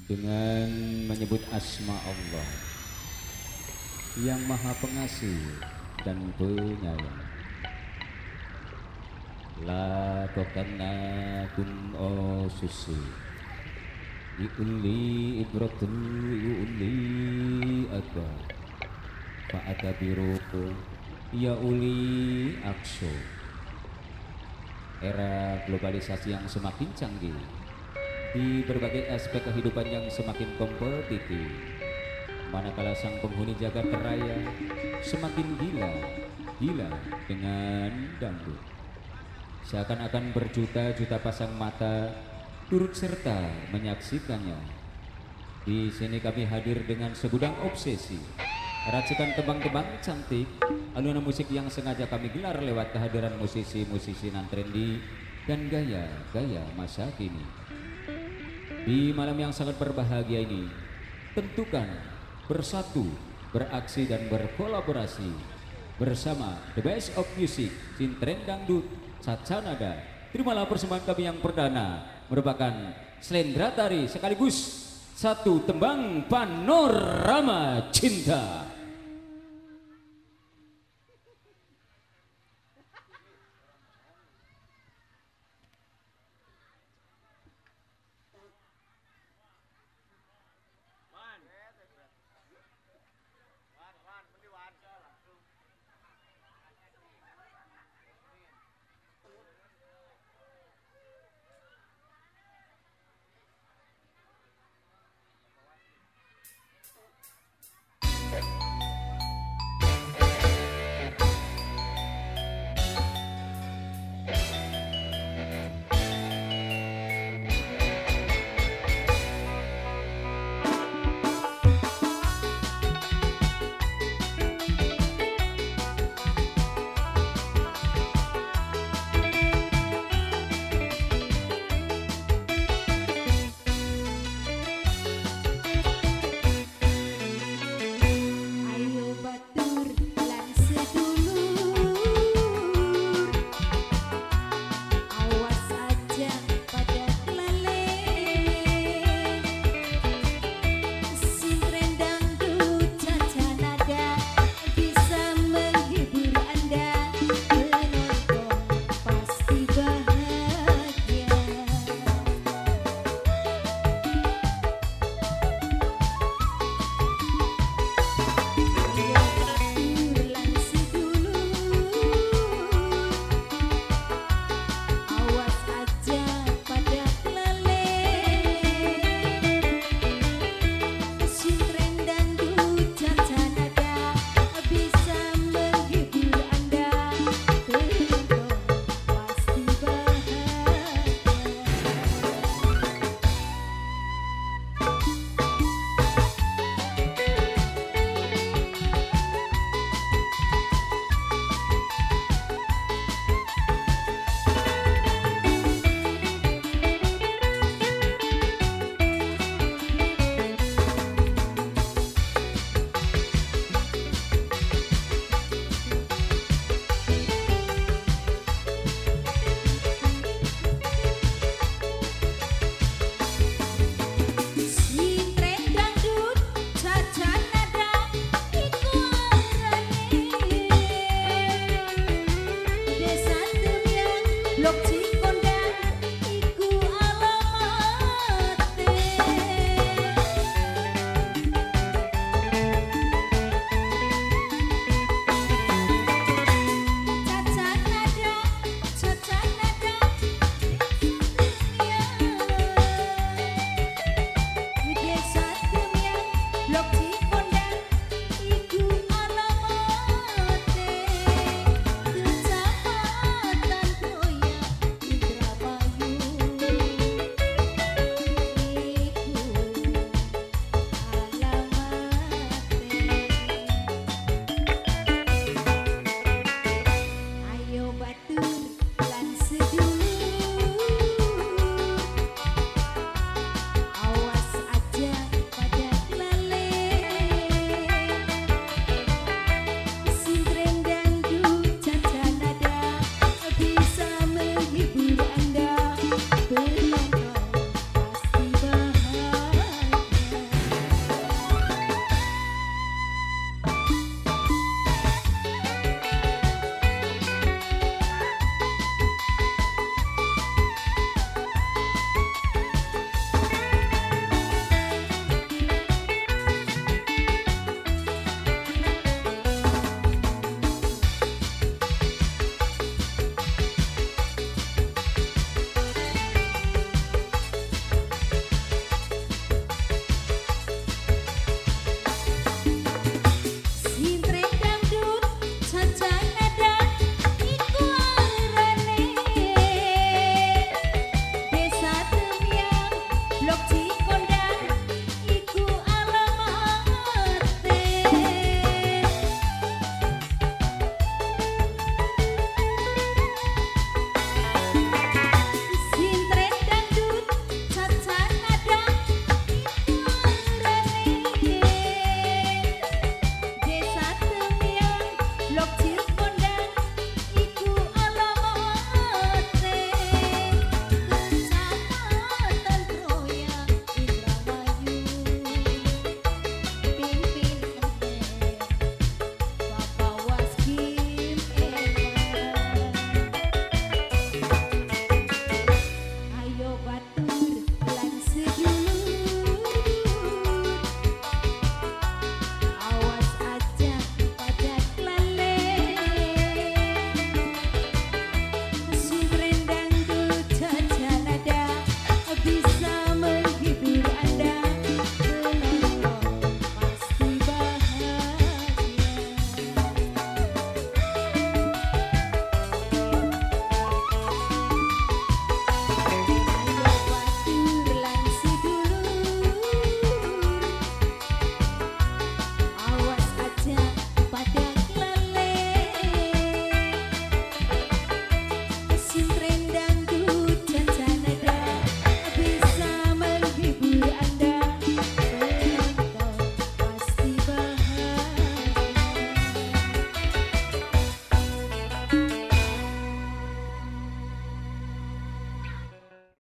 dengan menyebut asma Allah yang maha pengasih dan penyayang. La tokanakum susi iuli ibratul iuli ada fa'atabiru ya uli akso. Era globalisasi yang semakin canggih, di berbagai aspek kehidupan yang semakin kompetitif, manakala sang penghuni jagat raya semakin gila dengan dangdut. Seakan-akan berjuta-juta pasang mata turut serta menyaksikannya. Di sini kami hadir dengan segudang obsesi, racikan tembang-tembang cantik, alunan musik yang sengaja kami gelar lewat kehadiran musisi-musisi non trendy dan gaya-gaya masa kini. Di malam yang sangat berbahagia ini, tentukan bersatu, beraksi dan berkolaborasi bersama The Best of Music, Sintren Dangdut, Sacanada. Terimalah persembahan kami yang perdana, merupakan Slendra Tari sekaligus satu tembang panorama cinta. Blok G